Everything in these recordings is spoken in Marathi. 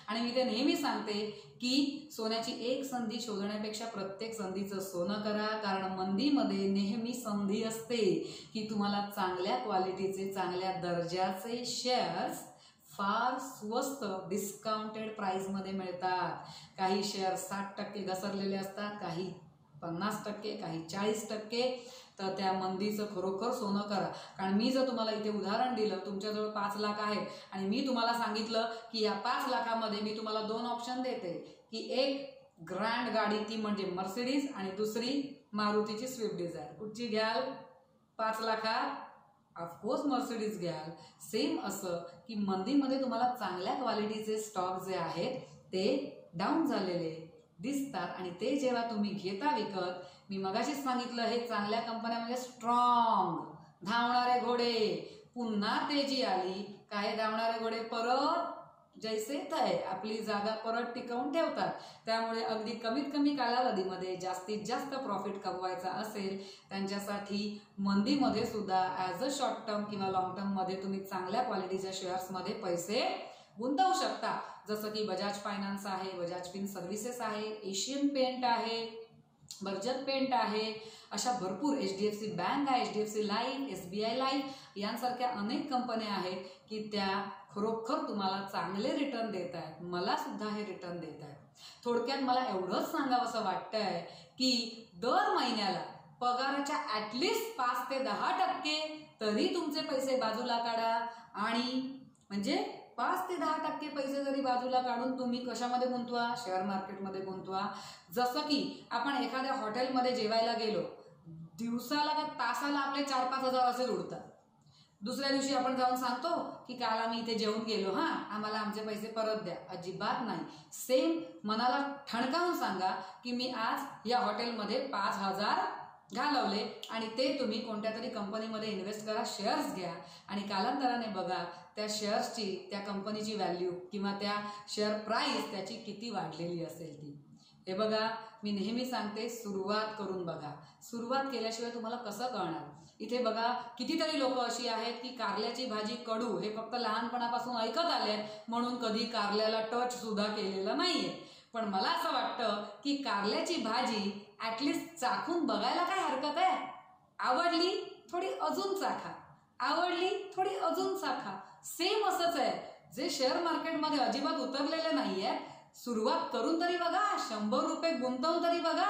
आणि मी ते नेहमी सांगते की सोन्याची एक संधी शोधण्यापेक्षा प्रत्येक संधीचं सोनं करा, कारण मंदीमध्ये नेहमी संधी असते की तुम्हाला चांगल्या क्वालिटीचे, चांगल्या दर्जाचे शेअर्स फार स्वस्त डिस्काउंटेड प्राइसमध्ये मिळतात. काही शेअर 60% घसरलेले असतात, काही 50%, काही 40%. तर त्या मंदीचं खरोखर सोनं करा. कारण मी जर तुम्हाला इथे उदाहरण दिलं, तुमच्याजवळ 5 लाख आहे आणि मी तुम्हाला सांगितलं की या 5 लाखामध्ये मी तुम्हाला 2 ऑप्शन देते की एक ग्रँड गाडी ती म्हणजे मर्सिडीज आणि दुसरी मारुतीची स्विफ्ट डिझायर, कुठची घ्याल? 5 लाखात ऑफकोर्स मर्सिडीज घ्याल. सेम असं की मंदीमध्ये तुम्हाला चांगल्या क्वालिटीचे स्टॉक जे आहेत ते डाऊन झालेले दिसतात आणि ते जेव्हा तुम्ही घेता विकत, मी मगाशीच सांगितलं हे चांगल्या कंपन्या म्हणजे स्ट्रॉंग धावणारे घोडे. पुन्हा तेजी आली, काय धावणारे घोडे परत जैसे थे आपली जागा परत टिकवून ठेवतात. त्यामुळे अगदी कमीत कमी कालावधीमध्ये जास्तीत जास्त प्रॉफिट कमवायचा असेल त्यांच्यासाठी मंदीमध्ये सुद्धा ॲज अ शॉर्ट टर्म किंवा लॉंग टर्ममध्ये तुम्ही चांगल्या क्वालिटीच्या शेअर्समध्ये पैसे गुंतवू शकता. जसं की बजाज फायनान्स आहे, बजाज फिन सर्व्हिसेस आहे, एशियन पेंट आहे, बर्जर पेंट आहे, अशा भरपूर HDFC बँक आहे, HDFC लाईफ, SBI लाईफ यांसारख्या अनेक कंपन्या आहेत की त्या खरोखर तुम्हाला चांगले रिटर्न देत आहेत. मला सुद्धा हे रिटर्न देत आहेत. थोडक्यात मला एवढंच सांगावंसं वाटतंय की दर महिन्याला पगाराच्या ॲटलिस्ट 5 ते 10% तरी तुमचे पैसे बाजूला काढा. आणि म्हणजे 5 ते 10% पैसे जरी बाजूला काढून तुम्ही कशामध्ये गुंतवा? शेअर मार्केटमध्ये गुंतवा. जसं की आपण एखाद्या हॉटेलमध्ये जेवायला गेलो, दिवसाला का तासाला आपले 4-5 हजार असे उडतात. दुसऱ्या दिवशी आपण जाऊन सांगतो की काल आम्ही इथे जेवून गेलो, आम्हाला आमचे पैसे परत द्या. अजिबात नाही. सेम मनाला ठणकावून सांगा की मी आज या हॉटेलमध्ये 5,000 घालवले आणि ते तुम्ही कोणत्या तरी कंपनीमध्ये इन्व्हेस्ट करा, शेअर्स घ्या आणि कालांतराने बघा त्या शेअर्सची, त्या कंपनीची व्हॅल्यू किंवा त्या शेअर प्राइस त्याची किती वाढलेली असेल ती. हे बघा, मी नेहमी सांगते सुरुवात करून बघा. सुरुवात केल्याशिवाय तुम्हाला कसं कळणार? इथे बघा कितीतरी लोक अशी आहेत की कारल्याची भाजी कडू हे फक्त लहानपणापासून ऐकत आले म्हणून कधी कारल्याला टच सुद्धा केलेलं नाहीये. पण मला असं वाटतं की कारल्याची भाजी ॲटलिस्ट चाखून बघायला काय हरकत आहे? आवडली थोडी अजून चाखा, आवडली थोडी अजून चाखा. सेम असंच आहे जे शेअर मार्केटमध्ये अजिबात उतरलेले नाहीये. सुरुवात करून तरी बघा, 100 रुपये गुंतवून तरी बघा.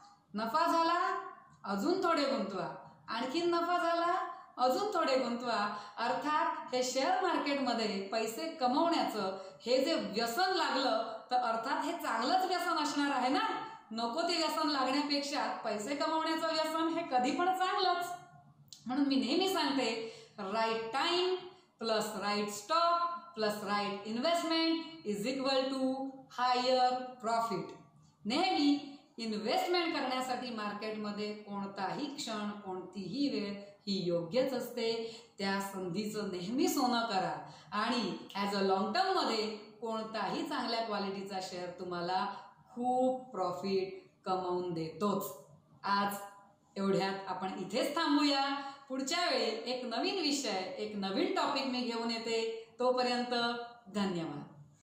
नफा झाला अजून थोडे गुंतवा, आणखीन नफा झाला अजून थोडे गुंतवा. अर्थात हे शेअर मार्केटमध्ये पैसे कमवण्याचं हे जे व्यसन लागलं तर अर्थात हे चांगलंच व्यसन असणार आहे ना. नको ते व्यसन लागण्यापेक्षा पैसे कमवण्याचं व्यसन हे कधी पण चांगलंच. म्हणून मी नेहमी सांगते right time plus right stock plus right investment is equal to higher profit. नेहमी इन्व्हेस्टमेंट करण्यासाठी मार्केटमध्ये कोणताही क्षण, कोणतीही वेळ ही योग्यच असते. त्या संधीचं नेहमी सोनं करा आणि ॲज अ लॉंग टर्ममध्ये कोणताही चांगल्या क्वालिटीचा शेअर तुम्हाला खूप प्रॉफिट कमवून देतोच. आज एवढ्यात आपण इथेच थांबूया. पुढच्या वेळी एक नवीन विषय, एक नवीन टॉपिक मी घेऊन येते. तोपर्यंत धन्यवाद.